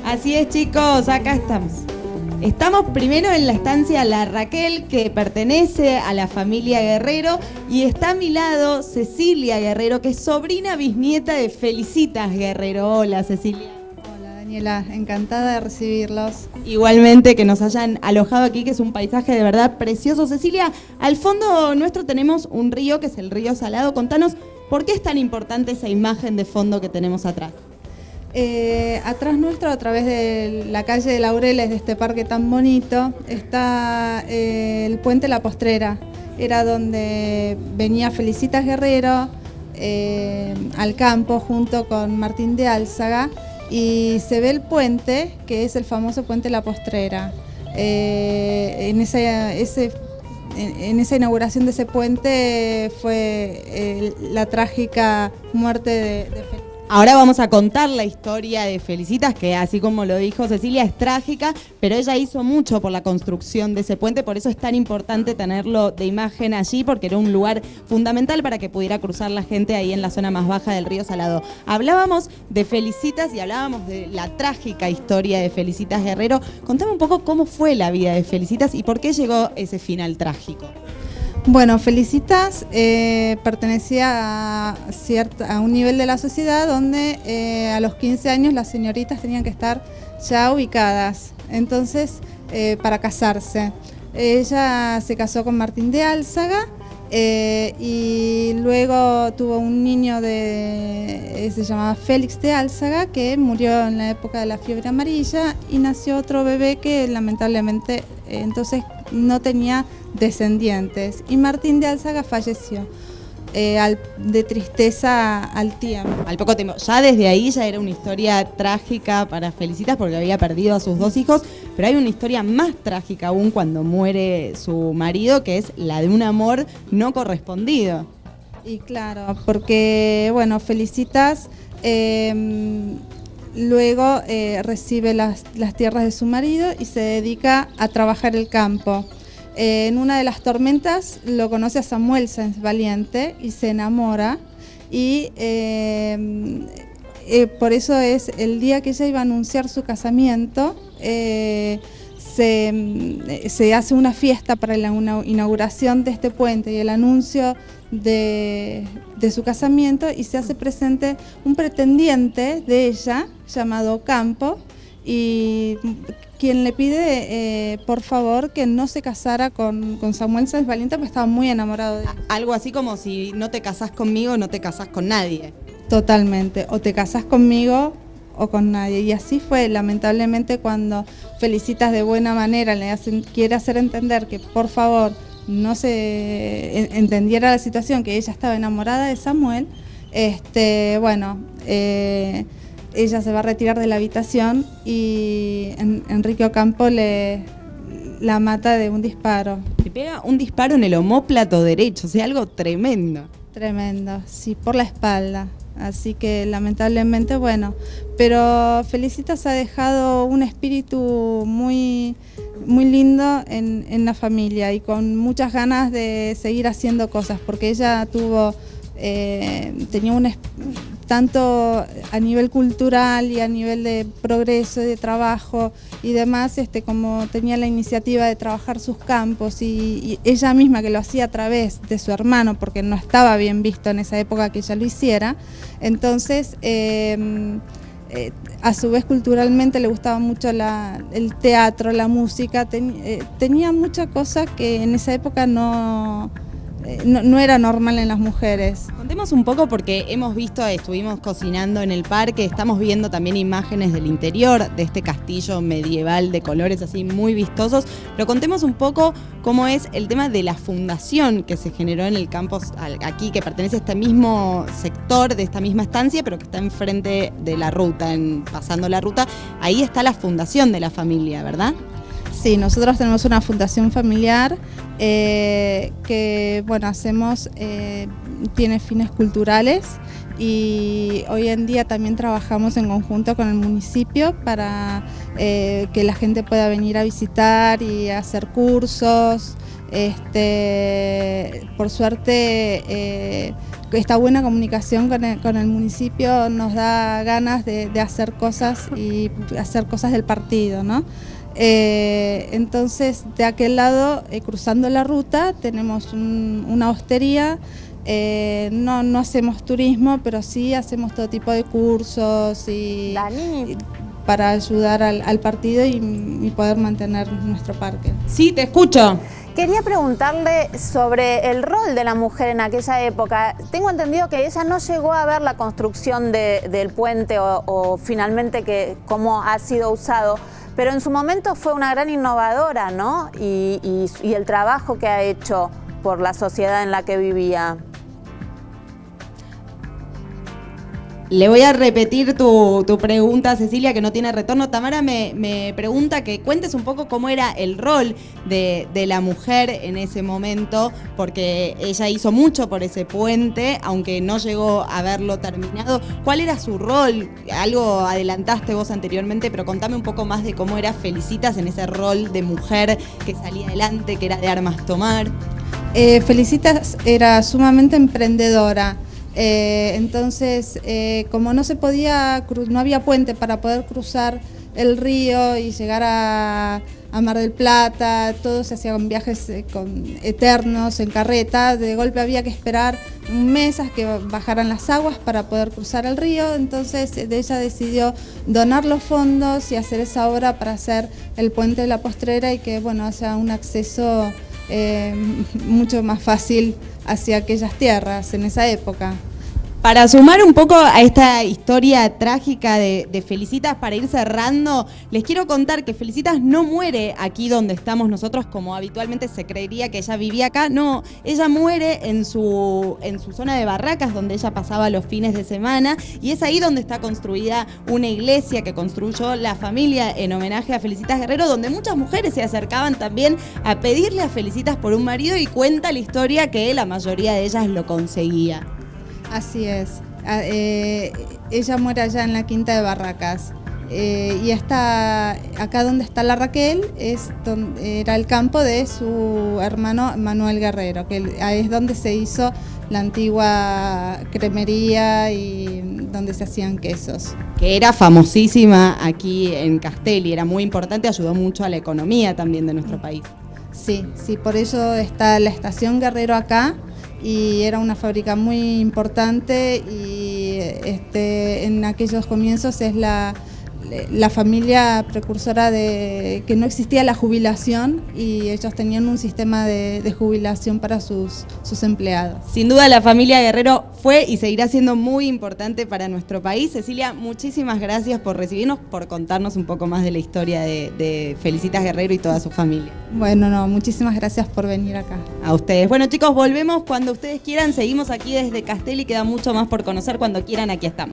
Así es, chicos, acá estamos. Estamos primero en la estancia La Raquel, que pertenece a la familia Guerrero, y está a mi lado Cecilia Guerrero, que es sobrina bisnieta de Felicitas Guerrero. Hola, Cecilia. Hola, Daniela, encantada de recibirlos. Igualmente, que nos hayan alojado aquí, que es un paisaje de verdad precioso. Cecilia, al fondo nuestro tenemos un río, que es el río Salado. Contanos, ¿por qué es tan importante esa imagen de fondo que tenemos atrás? Atrás nuestro, a través de la calle de Laureles, de este parque tan bonito, está el puente La Postrera. Era donde venía Felicitas Guerrero al campo junto con Martín de Álzaga, y se ve el puente, que es el famoso puente La Postrera. En esa inauguración de ese puente fue la trágica muerte de Felicitas. Ahora vamos a contar la historia de Felicitas, que así como lo dijo Cecilia, es trágica, pero ella hizo mucho por la construcción de ese puente, por eso es tan importante tenerlo de imagen allí, porque era un lugar fundamental para que pudiera cruzar la gente ahí en la zona más baja del río Salado. Hablábamos de Felicitas y hablábamos de la trágica historia de Felicitas Guerrero. Contame un poco cómo fue la vida de Felicitas y por qué llegó ese final trágico. Bueno, Felicitas pertenecía a un nivel de la sociedad donde a los 15 años las señoritas tenían que estar ya ubicadas, entonces para casarse. Ella se casó con Martín de Álzaga y luego tuvo un niño se llamaba Félix de Álzaga, que murió en la época de la fiebre amarilla, y nació otro bebé que lamentablemente entonces no tenía descendientes, y Martín de Álzaga falleció de tristeza al tiempo. Al poco tiempo. Ya desde ahí ya era una historia trágica para Felicitas porque había perdido a sus 2 hijos, pero hay una historia más trágica aún cuando muere su marido, que es la de un amor no correspondido. Y claro, porque bueno, Felicitas luego recibe las tierras de su marido y se dedica a trabajar el campo. En una de las tormentas lo conoce a Samuel Sáenz Valiente y se enamora, y por eso es el día que ella iba a anunciar su casamiento, se hace una fiesta para la inauguración de este puente y el anuncio de su casamiento, y se hace presente un pretendiente de ella llamado Campo, y quien le pide por favor que no se casara con Samuel Sáenz Valiente, porque estaba muy enamorado de él. Algo así como: si no te casás conmigo, no te casás con nadie. Totalmente, o te casás conmigo o con nadie. Y así fue, lamentablemente, cuando Felicitas de buena manera quiere hacer entender que por favor no se entendiera la situación, que ella estaba enamorada de Samuel, ella se va a retirar de la habitación y Enrique Ocampo la mata de un disparo. Le pega un disparo en el omóplato derecho, o sea, algo tremendo. Tremendo, sí, por la espalda. Así que lamentablemente, bueno, pero Felicitas ha dejado un espíritu muy, muy lindo en la familia, y con muchas ganas de seguir haciendo cosas, porque ella tenía tanto a nivel cultural y a nivel de progreso y de trabajo y demás, como tenía la iniciativa de trabajar sus campos, y ella misma, que lo hacía a través de su hermano, porque no estaba bien visto en esa época que ella lo hiciera. Entonces a su vez culturalmente le gustaba mucho el teatro, la música, tenía muchas cosas que en esa época no era normal en las mujeres. Contemos un poco, porque hemos visto, estuvimos cocinando en el parque, estamos viendo también imágenes del interior de este castillo medieval de colores así muy vistosos, pero contemos un poco cómo es el tema de la fundación que se generó en el campus aquí, que pertenece a este mismo sector, de esta misma estancia, pero que está enfrente de la ruta, pasando la ruta. Ahí está la fundación de la familia, ¿verdad? Sí, nosotros tenemos una fundación familiar que, bueno, tiene fines culturales, y hoy en día también trabajamos en conjunto con el municipio para que la gente pueda venir a visitar y hacer cursos. Por suerte esta buena comunicación con el municipio nos da ganas de hacer cosas y hacer cosas del partido, ¿no? Entonces, de aquel lado, cruzando la ruta, tenemos una hostería. No hacemos turismo, pero sí hacemos todo tipo de cursos y para ayudar al partido y poder mantener nuestro parque. Sí, te escucho. Quería preguntarle sobre el rol de la mujer en aquella época. Tengo entendido que ella no llegó a ver la construcción del puente o finalmente cómo ha sido usado, pero en su momento fue una gran innovadora, ¿no? Y el trabajo que ha hecho por la sociedad en la que vivía. Le voy a repetir tu pregunta, Cecilia, que no tiene retorno. Tamara me pregunta que cuentes un poco cómo era el rol de la mujer en ese momento, porque ella hizo mucho por ese puente, aunque no llegó a verlo terminado. ¿Cuál era su rol? Algo adelantaste vos anteriormente, pero contame un poco más de cómo era Felicitas en ese rol de mujer que salía adelante, que era de armas tomar. Felicitas era sumamente emprendedora. Entonces, como no había puente para poder cruzar el río y llegar a Mar del Plata, todo se hacía con viajes eternos, en carreta, de golpe había que esperar un mes a que bajaran las aguas para poder cruzar el río. Entonces ella decidió donar los fondos y hacer esa obra para hacer el puente de la Postrera y que, bueno, haya un acceso mucho más fácil hacia aquellas tierras en esa época. Para sumar un poco a esta historia trágica de Felicitas, para ir cerrando, les quiero contar que Felicitas no muere aquí donde estamos nosotros, como habitualmente se creería que ella vivía acá. No, ella muere en su zona de Barracas, donde ella pasaba los fines de semana, y es ahí donde está construida una iglesia que construyó la familia en homenaje a Felicitas Guerrero, donde muchas mujeres se acercaban también a pedirle a Felicitas por un marido, y cuenta la historia que la mayoría de ellas lo conseguía. Así es. Ella muere allá en la Quinta de Barracas. Y acá donde está la Raquel era el campo de su hermano Manuel Guerrero, que es donde se hizo la antigua cremería y donde se hacían quesos. Que era famosísima aquí en Castelli, era muy importante, ayudó mucho a la economía también de nuestro país. Sí, por eso está la estación Guerrero acá. Y era una fábrica muy importante y en aquellos comienzos es la familia precursora de que no existía la jubilación y ellos tenían un sistema de jubilación para sus empleados. Sin duda la familia Guerrero fue y seguirá siendo muy importante para nuestro país. Cecilia, muchísimas gracias por recibirnos, por contarnos un poco más de la historia de Felicitas Guerrero y toda su familia. Bueno, muchísimas gracias por venir acá. A ustedes. Bueno, chicos, volvemos cuando ustedes quieran. Seguimos aquí desde Castelli, queda mucho más por conocer. Cuando quieran, aquí estamos.